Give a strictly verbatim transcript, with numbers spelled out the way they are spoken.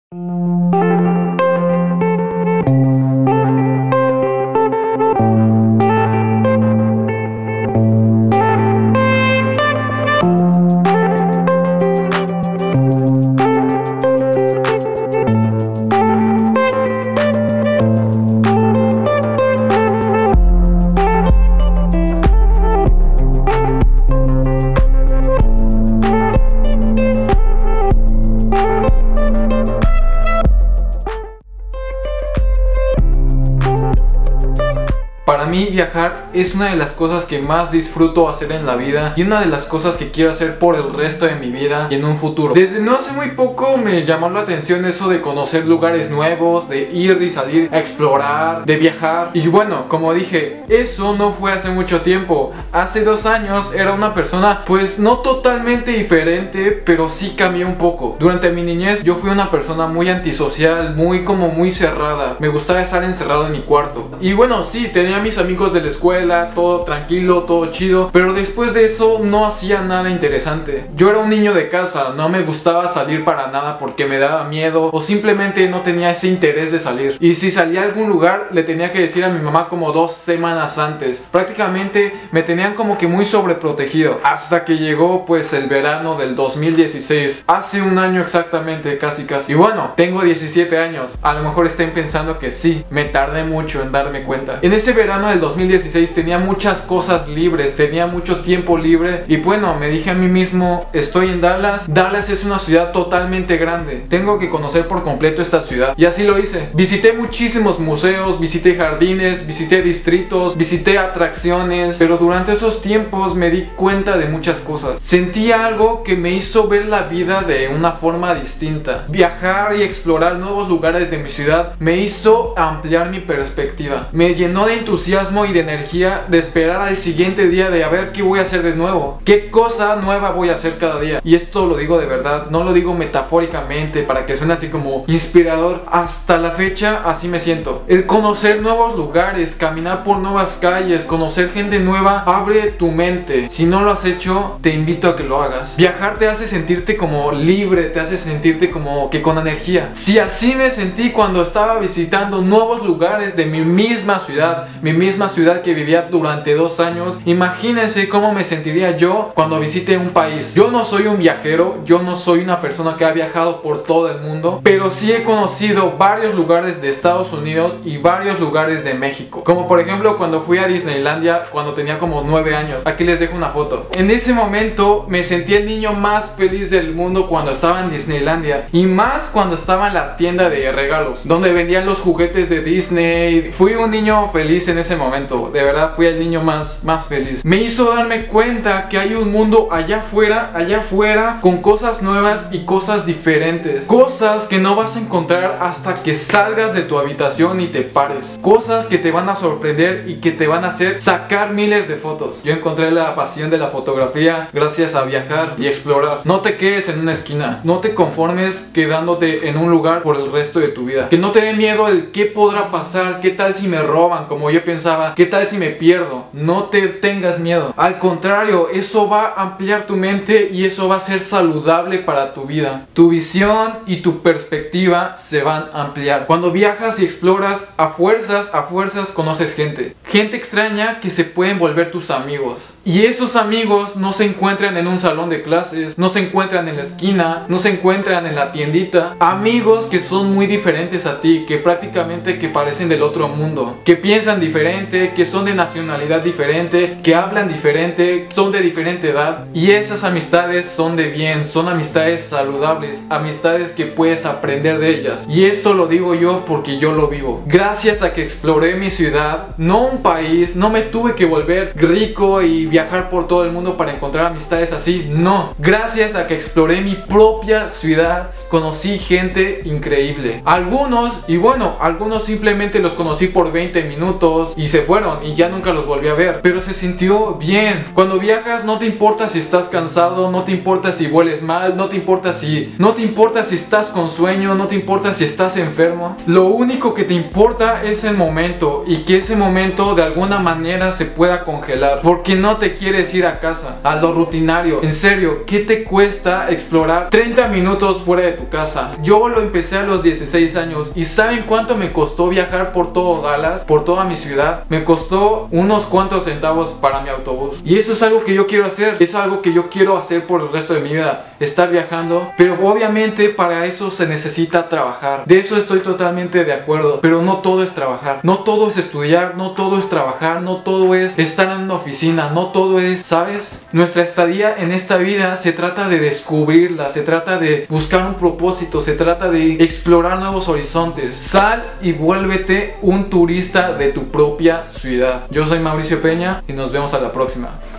Para mí viajar es una de las cosas que más disfruto hacer en la vida y una de las cosas que quiero hacer por el resto de mi vida y en un futuro. Desde no hace muy poco me llamó la atención eso de conocer lugares nuevos, de ir y salir a explorar, de viajar. Y bueno, como dije, eso no fue hace mucho tiempo. Hace dos años era una persona pues no totalmente diferente, pero sí cambié un poco. Durante mi niñez yo fui una persona muy antisocial, muy como muy cerrada. Me gustaba estar encerrado en mi cuarto. Y bueno, sí, tenía mis amigos de la escuela, todo tranquilo, todo chido, pero después de eso no hacía nada interesante. Yo era un niño de casa, no me gustaba salir para nada porque me daba miedo o simplemente no tenía ese interés de salir. Y si salía a algún lugar le tenía que decir a mi mamá como dos semanas antes. Prácticamente me tenían como que muy sobreprotegido hasta que llegó pues el verano del dos mil dieciséis, hace un año exactamente, casi casi. Y bueno, tengo diecisiete años, a lo mejor estén pensando que sí, me tardé mucho en darme cuenta. En ese verano del dos mil dieciséis tenía muchas cosas libres, tenía mucho tiempo libre y bueno, me dije a mí mismo, estoy en Dallas, Dallas es una ciudad totalmente grande, tengo que conocer por completo esta ciudad. Y así lo hice, visité muchísimos museos, visité jardines, visité distritos, visité atracciones, pero durante esos tiempos me di cuenta de muchas cosas. Sentí algo que me hizo ver la vida de una forma distinta. Viajar y explorar nuevos lugares de mi ciudad me hizo ampliar mi perspectiva, me llenó de entusiasmo y de energía de esperar al siguiente día, de a ver qué voy a hacer de nuevo, qué cosa nueva voy a hacer cada día. Y esto lo digo de verdad, no lo digo metafóricamente para que suene así como inspirador. Hasta la fecha así me siento. El conocer nuevos lugares, caminar por nuevas calles, conocer gente nueva, abre tu mente. Si no lo has hecho, te invito a que lo hagas. Viajar te hace sentirte como libre, te hace sentirte como que con energía. Si así me sentí cuando estaba visitando nuevos lugares de mi misma ciudad, mi misma ciudad que vivía durante dos años, imagínense cómo me sentiría yo cuando visite un país. Yo no soy un viajero, yo no soy una persona que ha viajado por todo el mundo, pero sí he conocido varios lugares de Estados Unidos y varios lugares de México. Como por ejemplo cuando fui a Disneylandia cuando tenía como nueve años. Aquí les dejo una foto. En ese momento me sentí el niño más feliz del mundo cuando estaba en Disneylandia, y más cuando estaba en la tienda de regalos donde vendían los juguetes de Disney. Fui un niño feliz en ese momento, de verdad fui el niño más, más feliz. Me hizo darme cuenta que hay un mundo allá afuera, allá afuera, con cosas nuevas y cosas diferentes, cosas que no vas a encontrar hasta que salgas de tu habitación y te pares, cosas que te van a sorprender y que te van a hacer sacar miles de fotos. Yo encontré la pasión de la fotografía gracias a viajar y explorar. No te quedes en una esquina, no te conformes quedándote en un lugar por el resto de tu vida, que no te dé miedo el qué podrá pasar, qué tal si me roban como yo pensaba, qué tal si me pierdo. No te tengas miedo, al contrario, eso va a ampliar tu mente y eso va a ser saludable para tu vida. Tu visión y tu perspectiva se van a ampliar. Cuando viajas y exploras, a fuerzas, a fuerzas conoces gente, gente extraña que se pueden volver tus amigos. Y esos amigos no se encuentran en un salón de clases, no se encuentran en la esquina, no se encuentran en la tiendita. Amigos que son muy diferentes a ti, que prácticamente que parecen del otro mundo, que piensan diferente, que son de nacionalidad diferente, que hablan diferente, son de diferente edad. Y esas amistades son de bien, son amistades saludables, amistades que puedes aprender de ellas. Y esto lo digo yo porque yo lo vivo. Gracias a que exploré mi ciudad, no un país, no me tuve que volver rico y viajar por todo el mundo para encontrar amistades así, no. Gracias a que exploré mi propia ciudad, conocí gente increíble. Algunos, y bueno, algunos simplemente los conocí por veinte minutos y y se fueron y ya nunca los volví a ver, pero se sintió bien. Cuando viajas no te importa si estás cansado, no te importa si hueles mal, no te importa si no te importa si estás con sueño, no te importa si estás enfermo. Lo único que te importa es el momento, y que ese momento de alguna manera se pueda congelar, porque no te quieres ir a casa, a lo rutinario. En serio, ¿qué te cuesta explorar treinta minutos fuera de tu casa? Yo lo empecé a los dieciséis años, y ¿saben cuánto me costó viajar por todo Dallas, por toda mi ciudad? Me costó unos cuantos centavos para mi autobús. Y eso es algo que yo quiero hacer, es algo que yo quiero hacer por el resto de mi vida, estar viajando. Pero obviamente para eso se necesita trabajar. De eso estoy totalmente de acuerdo, pero no todo es trabajar, no todo es estudiar, no todo es trabajar, no todo es estar en una oficina, no todo es, ¿sabes? Nuestra estadía en esta vida se trata de descubrirla, se trata de buscar un propósito, se trata de explorar nuevos horizontes. Sal y vuélvete un turista de tu propia ciudad. Yo soy Mauricio Peña y nos vemos a la próxima.